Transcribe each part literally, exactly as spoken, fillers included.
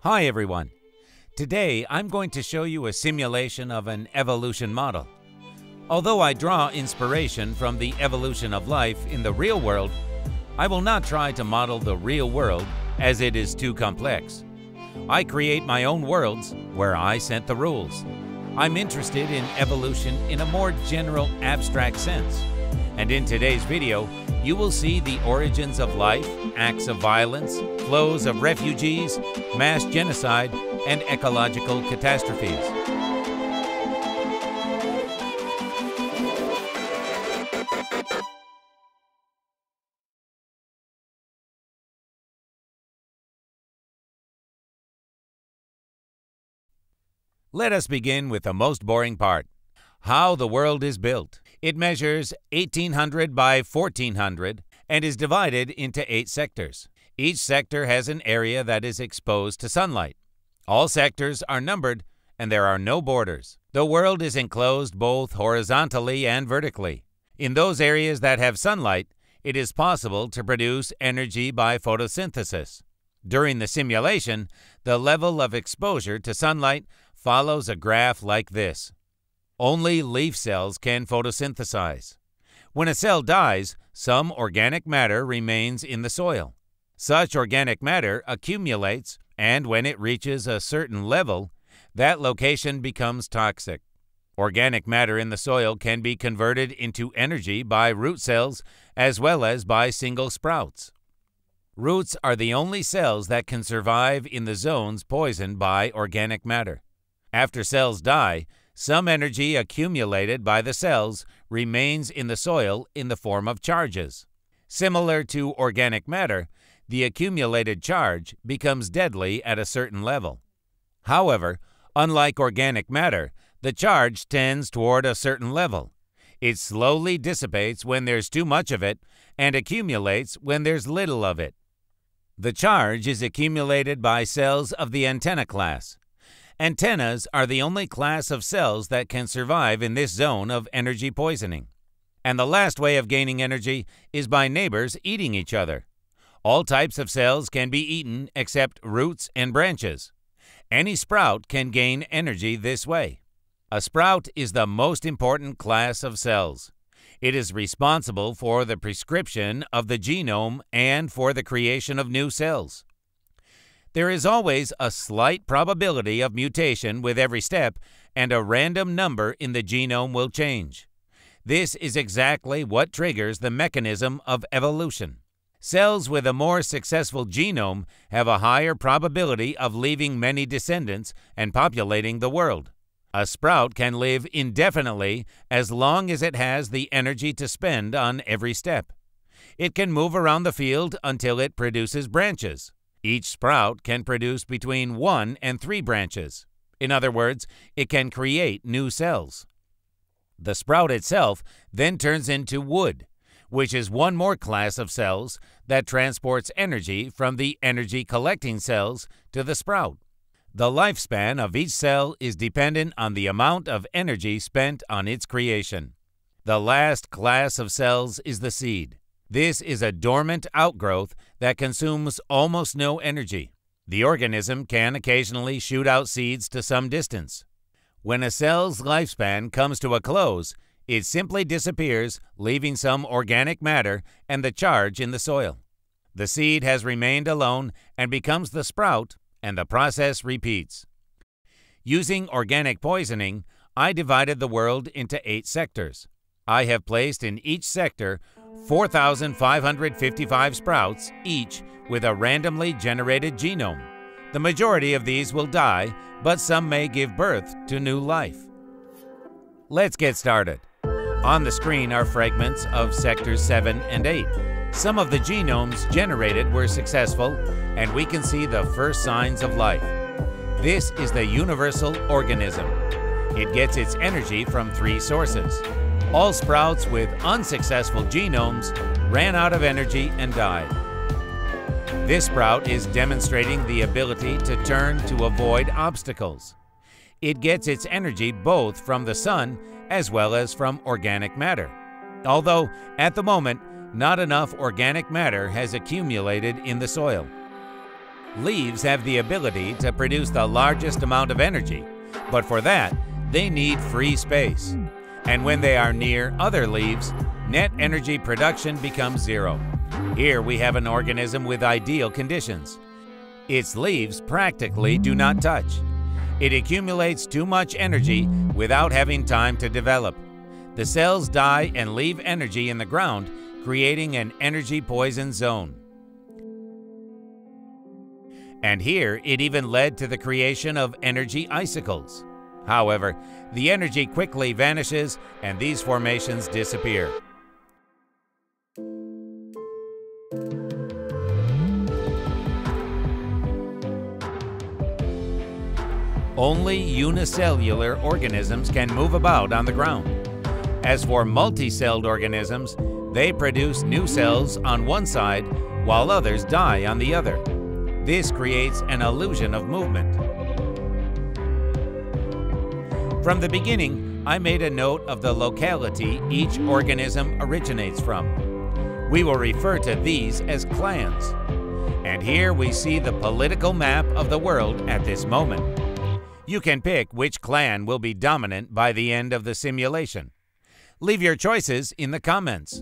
Hi everyone. Today I'm going to show you a simulation of an evolution model. Although I draw inspiration from the evolution of life in the real world, I will not try to model the real world as it is too complex. I create my own worlds where I set the rules. I'm interested in evolution in a more general, abstract sense. And in today's video, you will see the origins of life, acts of violence, flows of refugees, mass genocide, and ecological catastrophes. Let us begin with the most boring part: how the world is built. It measures eighteen hundred by fourteen hundred and is divided into eight sectors. Each sector has an area that is exposed to sunlight. All sectors are numbered and there are no borders. The world is enclosed both horizontally and vertically. In those areas that have sunlight, it is possible to produce energy by photosynthesis. During the simulation, the level of exposure to sunlight follows a graph like this. Only leaf cells can photosynthesize. When a cell dies, some organic matter remains in the soil. Such organic matter accumulates, and when it reaches a certain level, that location becomes toxic. Organic matter in the soil can be converted into energy by root cells as well as by single sprouts. Roots are the only cells that can survive in the zones poisoned by organic matter. After cells die, some energy accumulated by the cells remains in the soil in the form of charges. Similar to organic matter, the accumulated charge becomes deadly at a certain level. However, unlike organic matter, the charge tends toward a certain level. It slowly dissipates when there's too much of it and accumulates when there's little of it. The charge is accumulated by cells of the antenna class. Antennas are the only class of cells that can survive in this zone of energy poisoning. And the last way of gaining energy is by neighbors eating each other. All types of cells can be eaten except roots and branches. Any sprout can gain energy this way. A sprout is the most important class of cells. It is responsible for the prescription of the genome and for the creation of new cells. There is always a slight probability of mutation with every step, and a random number in the genome will change. This is exactly what triggers the mechanism of evolution. Cells with a more successful genome have a higher probability of leaving many descendants and populating the world. A sprout can live indefinitely as long as it has the energy to spend on every step. It can move around the field until it produces branches. Each sprout can produce between one and three branches. In other words, it can create new cells. The sprout itself then turns into wood, which is one more class of cells that transports energy from the energy-collecting cells to the sprout. The lifespan of each cell is dependent on the amount of energy spent on its creation. The last class of cells is the seed. This is a dormant outgrowth that consumes almost no energy. The organism can occasionally shoot out seeds to some distance. When a cell's lifespan comes to a close, it simply disappears, leaving some organic matter and the charge in the soil. The seed has remained alone and becomes the sprout, and the process repeats. Using organic poisoning, I divided the world into eight sectors. I have placed in each sector four thousand five hundred fifty-five sprouts, each with a randomly generated genome. The majority of these will die, but some may give birth to new life. Let's get started. On the screen are fragments of sectors seven and eight. Some of the genomes generated were successful, and we can see the first signs of life. This is the universal organism. It gets its energy from three sources. All sprouts with unsuccessful genomes ran out of energy and died. This sprout is demonstrating the ability to turn to avoid obstacles. It gets its energy both from the sun as well as from organic matter. Although, at the moment, not enough organic matter has accumulated in the soil. Leaves have the ability to produce the largest amount of energy, but for that, they need free space. And when they are near other leaves, net energy production becomes zero. Here we have an organism with ideal conditions. Its leaves practically do not touch. It accumulates too much energy without having time to develop. The cells die and leave energy in the ground, creating an energy poison zone. And here it even led to the creation of energy icicles. However, the energy quickly vanishes and these formations disappear. Only unicellular organisms can move about on the ground. As for multicelled organisms, they produce new cells on one side while others die on the other. This creates an illusion of movement. From the beginning, I made a note of the locality each organism originates from. We will refer to these as clans. And here we see the political map of the world at this moment. You can pick which clan will be dominant by the end of the simulation. Leave your choices in the comments.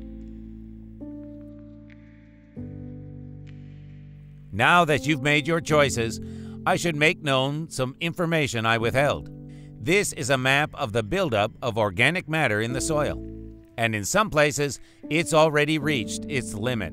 Now that you've made your choices, I should make known some information I withheld. This is a map of the buildup of organic matter in the soil, and in some places, it's already reached its limit.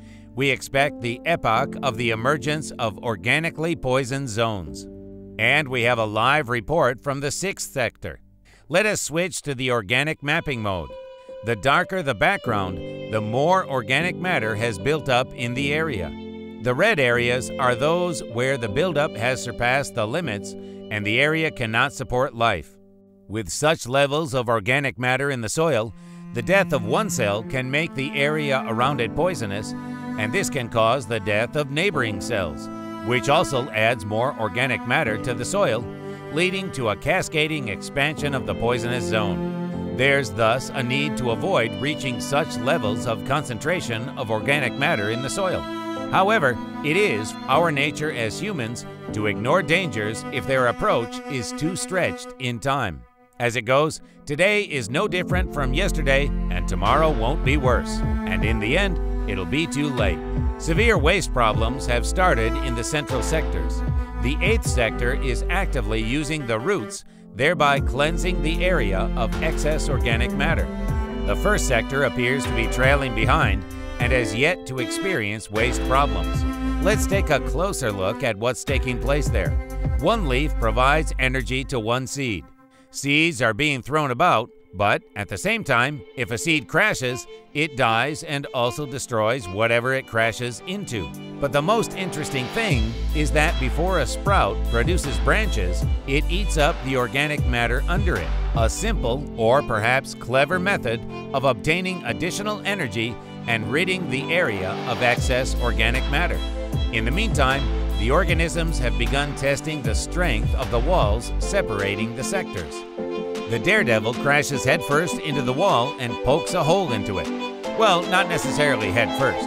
We expect the epoch of the emergence of organically poisoned zones. And we have a live report from the sixth sector. Let us switch to the organic mapping mode. The darker the background, the more organic matter has built up in the area. The red areas are those where the buildup has surpassed the limits and the area cannot support life. With such levels of organic matter in the soil, the death of one cell can make the area around it poisonous, and this can cause the death of neighboring cells, which also adds more organic matter to the soil, leading to a cascading expansion of the poisonous zone. There's thus a need to avoid reaching such levels of concentration of organic matter in the soil. However, it is our nature as humans to ignore dangers if their approach is too stretched in time. As it goes, today is no different from yesterday, and tomorrow won't be worse. And in the end, it'll be too late. Severe waste problems have started in the central sectors. The eighth sector is actively using the roots, thereby cleansing the area of excess organic matter. The first sector appears to be trailing behind and has yet to experience waste problems. Let's take a closer look at what's taking place there. One leaf provides energy to one seed. Seeds are being thrown about, but at the same time, if a seed crashes, it dies and also destroys whatever it crashes into. But the most interesting thing is that before a sprout produces branches, it eats up the organic matter under it. A simple, or perhaps clever method of obtaining additional energy and ridding the area of excess organic matter. In the meantime, the organisms have begun testing the strength of the walls separating the sectors. The daredevil crashes headfirst into the wall and pokes a hole into it. Well, not necessarily headfirst.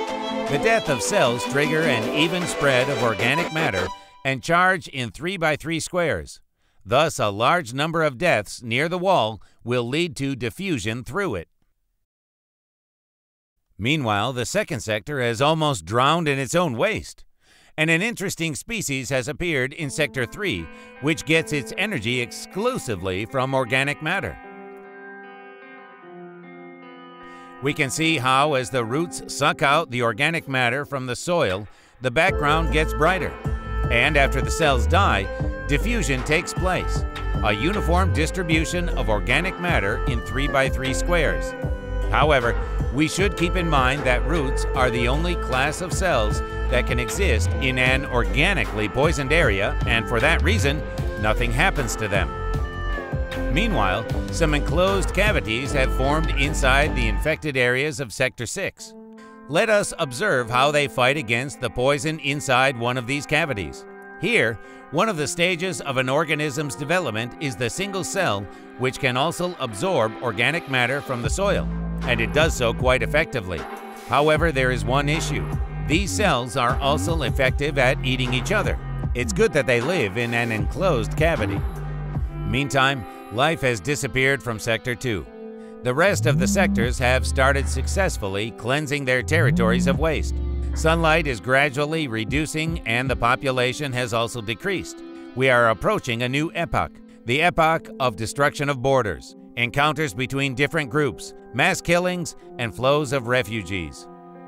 The death of cells trigger an even spread of organic matter and charge in three by three squares. Thus, a large number of deaths near the wall will lead to diffusion through it. Meanwhile, the second sector has almost drowned in its own waste. And an interesting species has appeared in Sector three, which gets its energy exclusively from organic matter. We can see how, as the roots suck out the organic matter from the soil, the background gets brighter. And after the cells die, diffusion takes place, a uniform distribution of organic matter in three by three squares. However, we should keep in mind that roots are the only class of cells that can exist in an organically poisoned area, and for that reason, nothing happens to them. Meanwhile, some enclosed cavities have formed inside the infected areas of Sector six. Let us observe how they fight against the poison inside one of these cavities. Here, one of the stages of an organism's development is the single cell, which can also absorb organic matter from the soil, and it does so quite effectively. However, there is one issue. These cells are also effective at eating each other. It's good that they live in an enclosed cavity. Meantime, life has disappeared from Sector two. The rest of the sectors have started successfully cleansing their territories of waste. Sunlight is gradually reducing and the population has also decreased. We are approaching a new epoch, the epoch of destruction of borders, encounters between different groups, mass killings, and flows of refugees.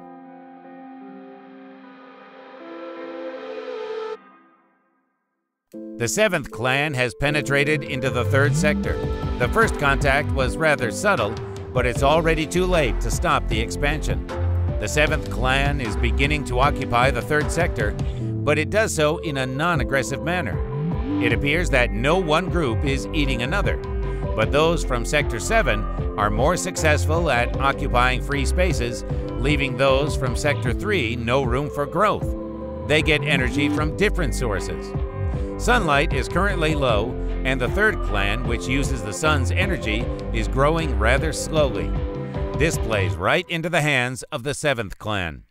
The seventh clan has penetrated into the third sector. The first contact was rather subtle, but it's already too late to stop the expansion. The seventh clan is beginning to occupy the third sector, but it does so in a non-aggressive manner. It appears that no one group is eating another, but those from Sector seven are more successful at occupying free spaces, leaving those from Sector three no room for growth. They get energy from different sources. Sunlight is currently low, and the third clan, which uses the sun's energy, is growing rather slowly. This plays right into the hands of the seventh clan.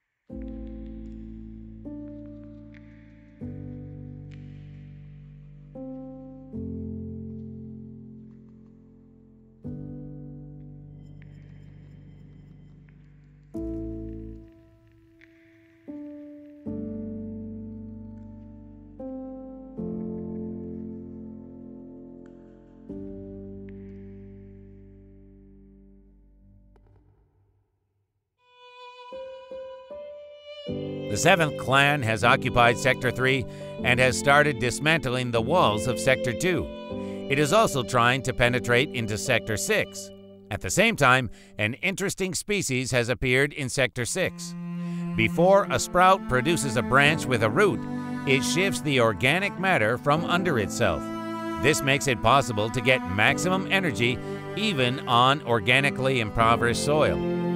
The seventh clan has occupied Sector three and has started dismantling the walls of Sector two. It is also trying to penetrate into Sector six. At the same time, an interesting species has appeared in Sector six. Before a sprout produces a branch with a root, it shifts the organic matter from under itself. This makes it possible to get maximum energy even on organically impoverished soil.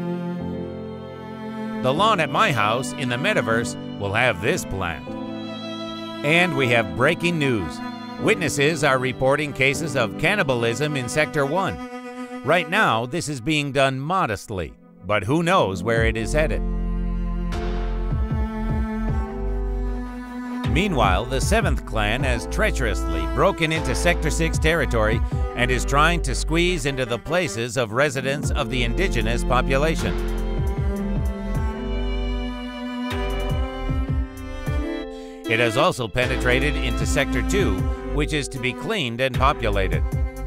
The lawn at my house in the metaverse will have this plant. And we have breaking news. Witnesses are reporting cases of cannibalism in Sector one. Right now, this is being done modestly, but who knows where it is headed. Meanwhile, the seventh clan has treacherously broken into Sector six territory and is trying to squeeze into the places of residents of the indigenous population. It has also penetrated into Sector two, which is to be cleaned and populated.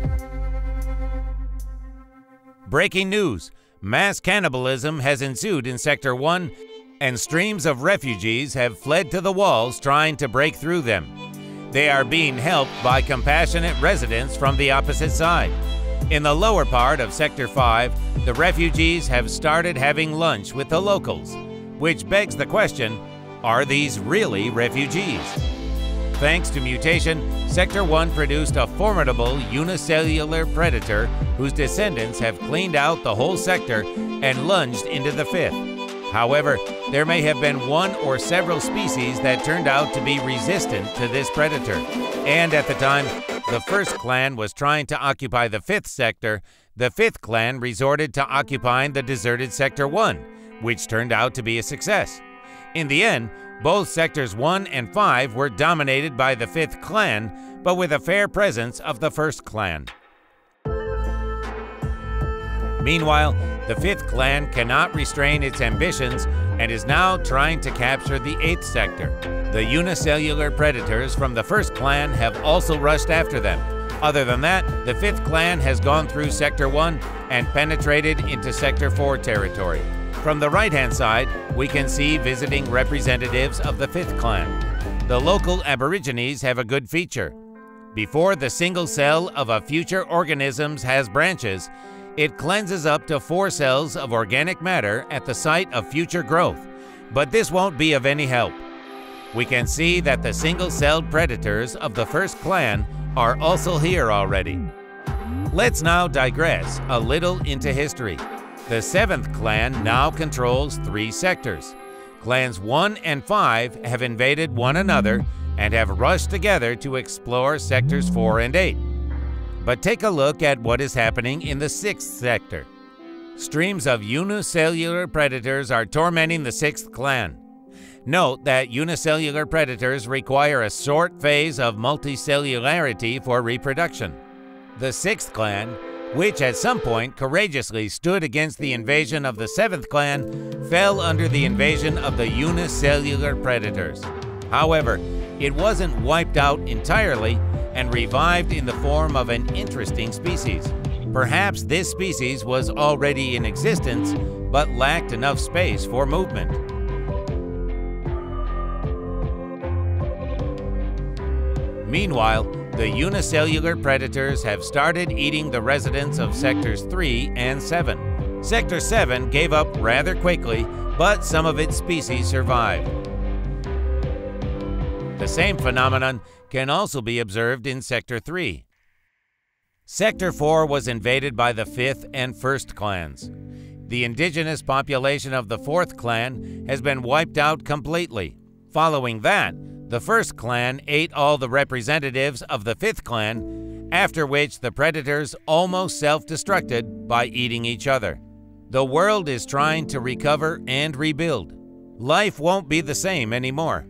Breaking news! Mass cannibalism has ensued in Sector one, and streams of refugees have fled to the walls trying to break through them. They are being helped by compassionate residents from the opposite side. In the lower part of Sector five, the refugees have started having lunch with the locals, which begs the question, are these really refugees? Thanks to mutation, Sector one produced a formidable unicellular predator whose descendants have cleaned out the whole sector and lunged into the fifth. However, there may have been one or several species that turned out to be resistant to this predator. And at the time the first clan was trying to occupy the fifth sector, the fifth clan resorted to occupying the deserted Sector one, which turned out to be a success. In the end, both Sectors one and five were dominated by the fifth clan, but with a fair presence of the first clan. Meanwhile, the fifth clan cannot restrain its ambitions and is now trying to capture the eighth sector. The unicellular predators from the first clan have also rushed after them. Other than that, the fifth clan has gone through Sector one and penetrated into Sector four territory. From the right-hand side, we can see visiting representatives of the fifth clan. The local Aborigines have a good feature. Before the single cell of a future organisms has branches, it cleanses up to four cells of organic matter at the site of future growth. But this won't be of any help. We can see that the single-celled predators of the first clan are also here already. Let's now digress a little into history. The seventh clan now controls three sectors. Clans one and five have invaded one another and have rushed together to explore Sectors four and eight. But take a look at what is happening in the sixth sector. Streams of unicellular predators are tormenting the sixth clan. Note that unicellular predators require a short phase of multicellularity for reproduction. The sixth clan, which at some point courageously stood against the invasion of the seventh clan, fell under the invasion of the unicellular predators. However, it wasn't wiped out entirely and revived in the form of an interesting species. Perhaps this species was already in existence, but lacked enough space for movement. Meanwhile, the unicellular predators have started eating the residents of Sectors three and seven. Sector seven gave up rather quickly, but some of its species survived. The same phenomenon can also be observed in Sector three. Sector four was invaded by the fifth and first clans. The indigenous population of the fourth clan has been wiped out completely. Following that, the first clan ate all the representatives of the fifth clan, after which the predators almost self-destructed by eating each other. The world is trying to recover and rebuild. Life won't be the same anymore.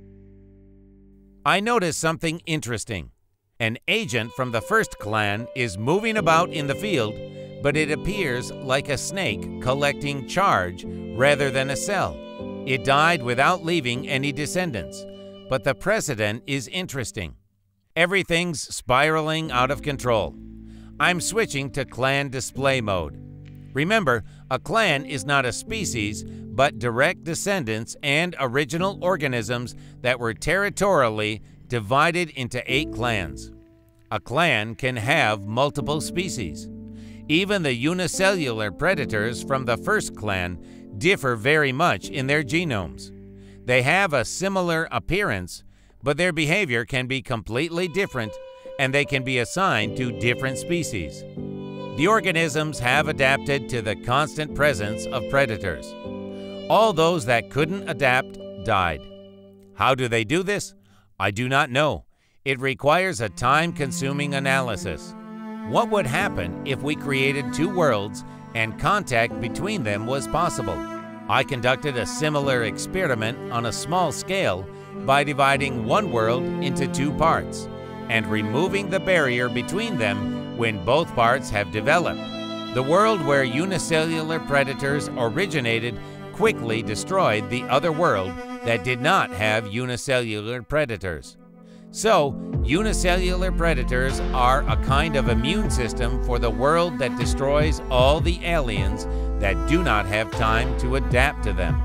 I noticed something interesting. An agent from the first clan is moving about in the field, but it appears like a snake collecting charge rather than a cell. It died without leaving any descendants. But the precedent is interesting. Everything's spiraling out of control. I'm switching to clan display mode. Remember, a clan is not a species, but direct descendants and original organisms that were territorially divided into eight clans. A clan can have multiple species. Even the unicellular predators from the first clan differ very much in their genomes. They have a similar appearance, but their behavior can be completely different, and they can be assigned to different species. The organisms have adapted to the constant presence of predators. All those that couldn't adapt died. How do they do this? I do not know. It requires a time-consuming analysis. What would happen if we created two worlds and contact between them was possible? I conducted a similar experiment on a small scale by dividing one world into two parts and removing the barrier between them when both parts have developed. The world where unicellular predators originated quickly destroyed the other world that did not have unicellular predators. So, unicellular predators are a kind of immune system for the world that destroys all the aliens that do not have time to adapt to them.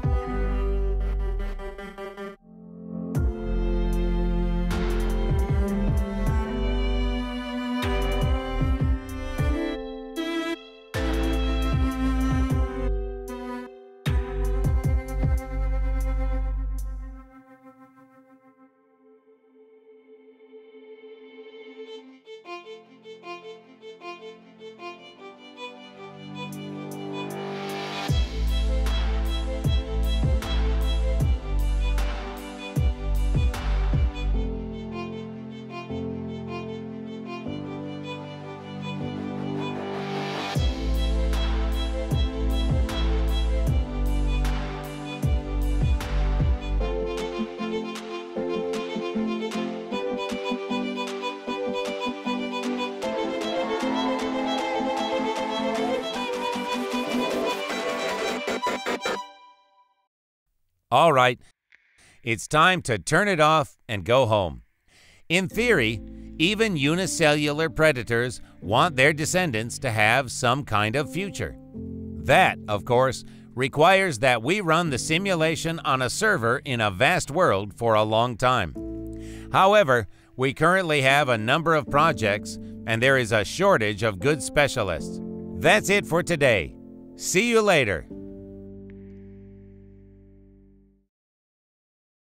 All right, it's time to turn it off and go home. In theory, even unicellular predators want their descendants to have some kind of future. That, of course, requires that we run the simulation on a server in a vast world for a long time. However, we currently have a number of projects, and there is a shortage of good specialists. That's it for today. See you later.